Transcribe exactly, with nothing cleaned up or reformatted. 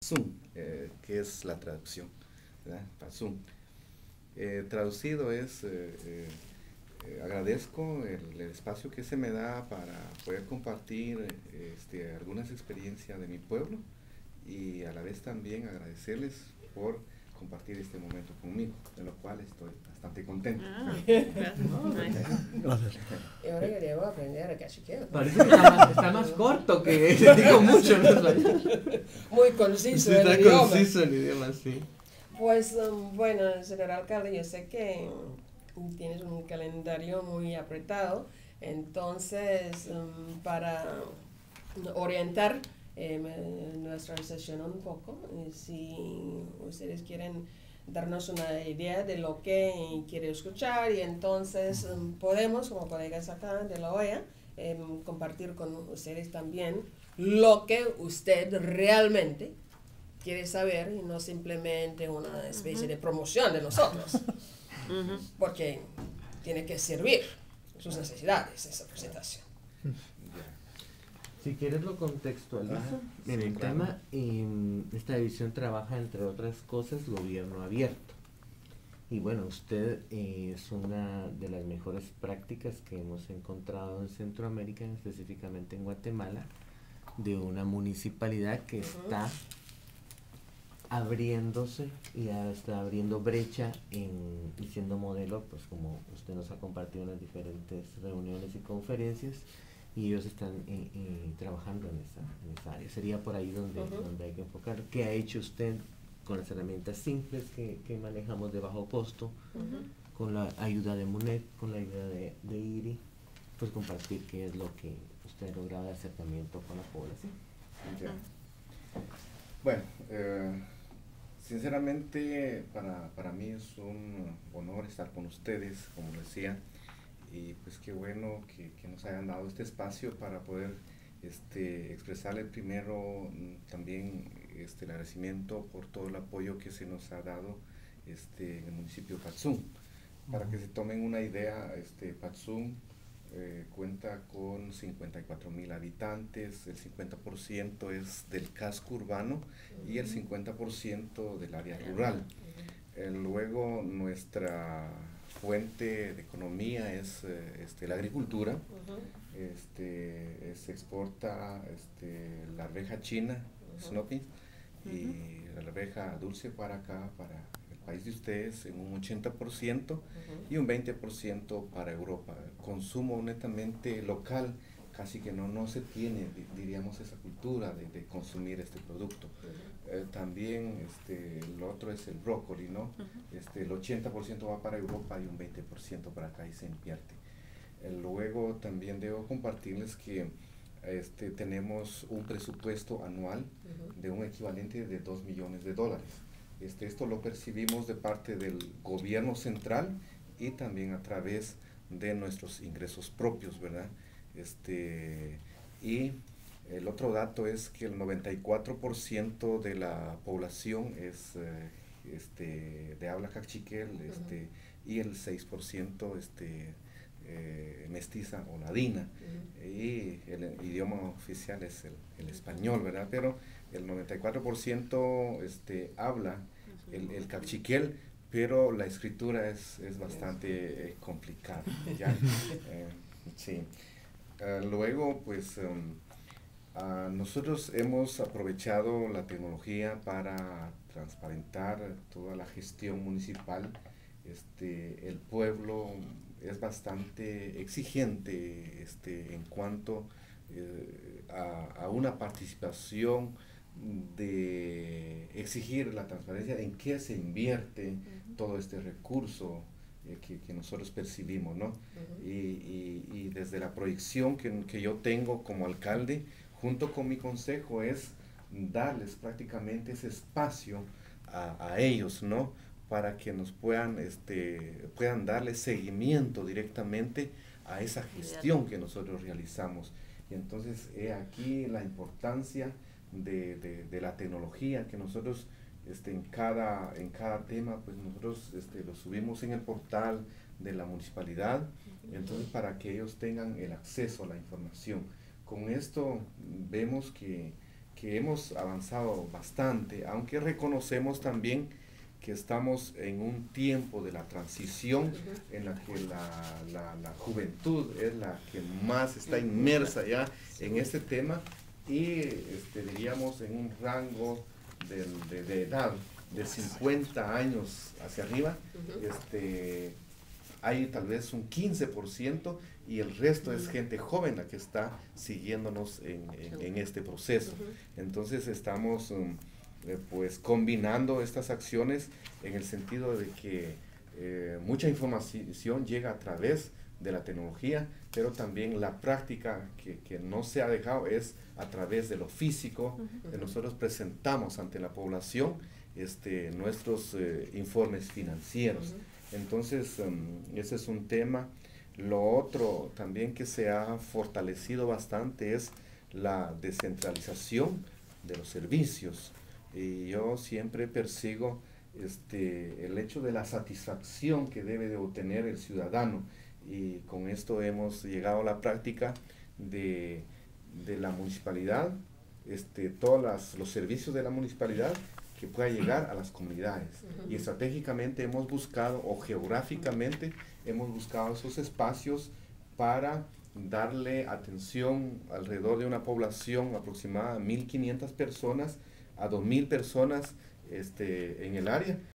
Patzum, eh, que es la traducción, ¿verdad? Patzum. Eh, traducido es, eh, eh, eh, agradezco el, el espacio que se me da para poder compartir eh, este, algunas experiencias de mi pueblo y a la vez también agradecerles por compartir este momento conmigo, de lo cual estoy bastante contento. Ah, gracias. Gracias. Y ahora queríamos aprender a cachiqueo. Parece que está más, está más corto, que digo mucho en español. Muy conciso Sí, el está idioma. conciso el idioma, sí. Pues um, bueno, señor alcalde, yo sé que um, tienes un calendario muy apretado, entonces um, para orientar eh, nuestra sesión un poco, eh, si ustedes quieren darnos una idea de lo que quiere escuchar y entonces um, podemos, como colegas acá de la O E A, eh, compartir con ustedes también lo que usted realmente quiere saber y no simplemente una especie Uh-huh. de promoción de nosotros, Ujú. porque tiene que servir sus necesidades esa presentación. Si quieres lo contextualizo Ajá, en sí, el claro. tema. em, esta división trabaja, entre otras cosas, gobierno abierto. Y bueno, usted eh, es una de las mejores prácticas que hemos encontrado en Centroamérica, específicamente en Guatemala, de una municipalidad que Ujú. está abriéndose y ya está abriendo brecha en, y siendo modelo, pues como usted nos ha compartido en las diferentes reuniones y conferencias, y ellos están eh, eh, trabajando en esa, en esa área. Sería por ahí donde, Ujú. donde hay que enfocar. ¿Qué ha hecho usted con las herramientas simples que, que manejamos de bajo costo, Ujú. con la ayuda de MUNED, con la ayuda de, de I R I? Pues compartir qué es lo que usted ha logrado de acercamiento con la población. Ya. Bueno, eh, sinceramente para, para mí es un honor estar con ustedes, como decía, y pues qué bueno que, que nos hayan dado este espacio para poder este, expresarle primero mm, también este, el agradecimiento por todo el apoyo que se nos ha dado este, en el municipio de Patzum. Para que se tomen una idea, este, Patzum eh, cuenta con cincuenta y cuatro mil habitantes, el cincuenta por ciento es del casco urbano y el cincuenta por ciento del área rural. Eh, luego nuestra fuente de economía es eh, este, la agricultura. Ujú. Este, eh, se exporta este, la arveja china, Ujú. Snoopy, y la arveja dulce para acá, para el país de ustedes, en un ochenta por ciento, Ujú. y un veinte por ciento para Europa. Consumo netamente local, casi que no, no se tiene, di- diríamos, esa cultura de, de consumir este producto. Ujú. Eh, también este, lo otro es el brócoli, ¿no? Ujú. Este, el ochenta por ciento va para Europa y un veinte por ciento para acá y se invierte. Eh, luego también debo compartirles que este, tenemos un presupuesto anual Ujú. de un equivalente de dos millones de dólares. Este, esto lo percibimos de parte del gobierno central y también a través de nuestros ingresos propios, ¿verdad? Este, y el otro dato es que el noventa y cuatro por ciento de la población es eh, este, de habla cachiquel, este, y el seis por ciento este, eh, mestiza o ladina, Ujú. y el, el idioma oficial es el, el español, ¿verdad? Pero el noventa y cuatro por ciento este, habla el, el cachiquel, pero la escritura es, es bastante eh, complicada, ¿ya? Eh, sí. Uh, luego, pues, um, uh, nosotros hemos aprovechado la tecnología para transparentar toda la gestión municipal. Este, el pueblo es bastante exigente este, en cuanto eh, a, a una participación de exigir la transparencia en qué se invierte Ujú. todo este recurso eh, que, que nosotros percibimos, ¿no? Ujú. Y, y, y desde la proyección que, que yo tengo como alcalde, junto con mi consejo, es darles prácticamente ese espacio a, a ellos, ¿no? Para que nos puedan, este, puedan darle seguimiento directamente a esa gestión que nosotros realizamos. Y entonces, he aquí la importancia de, de, de la tecnología que nosotros este, en, cada, en cada tema, pues nosotros este, lo subimos en el portal de la municipalidad, entonces para que ellos tengan el acceso a la información. Con esto vemos que, que hemos avanzado bastante, aunque reconocemos también que estamos en un tiempo de la transición en la que la, la, la juventud es la que más está inmersa ya en este tema y este, diríamos en un rango de, de, de edad de cincuenta años hacia arriba, este, hay tal vez un quince por ciento y el resto es gente joven la que está siguiéndonos en, en, en este proceso. Entonces estamos um, eh, pues combinando estas acciones en el sentido de que eh, mucha información llega a través de la tecnología, pero también la práctica que, que no se ha dejado es a través de lo físico. Uh-huh. Nosotros presentamos ante la población este, nuestros eh, informes financieros. Uh-huh. Entonces, um, ese es un tema. Lo otro también que se ha fortalecido bastante es la descentralización de los servicios. Y yo siempre persigo este, el hecho de la satisfacción que debe de obtener el ciudadano. Y con esto hemos llegado a la práctica de, de la municipalidad, este, todos las, los servicios de la municipalidad que pueda llegar a las comunidades. Uh-huh. Y estratégicamente hemos buscado, o geográficamente, hemos buscado esos espacios para darle atención alrededor de una población aproximada de mil quinientas personas a dos mil personas este, en el área,